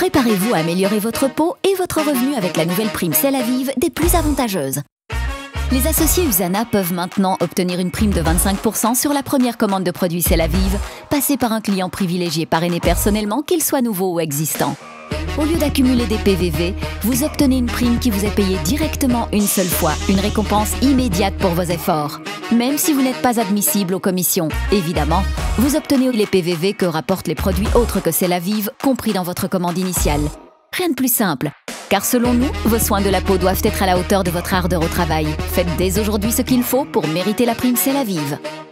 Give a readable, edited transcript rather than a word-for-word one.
Préparez-vous à améliorer votre peau et votre revenu avec la nouvelle prime C'est la Vive des plus avantageuses. Les associés Usana peuvent maintenant obtenir une prime de 25% sur la première commande de produits C'est la Vive, passée par un client privilégié parrainé personnellement, qu'il soit nouveau ou existant. Au lieu d'accumuler des PVV, vous obtenez une prime qui vous est payée directement une seule fois, une récompense immédiate pour vos efforts. Même si vous n'êtes pas admissible aux commissions, évidemment, vous obtenez les PVV que rapportent les produits autres que C'est la Vive, compris dans votre commande initiale. Rien de plus simple, car selon nous, vos soins de la peau doivent être à la hauteur de votre ardeur au travail. Faites dès aujourd'hui ce qu'il faut pour mériter la prime C'est la Vive.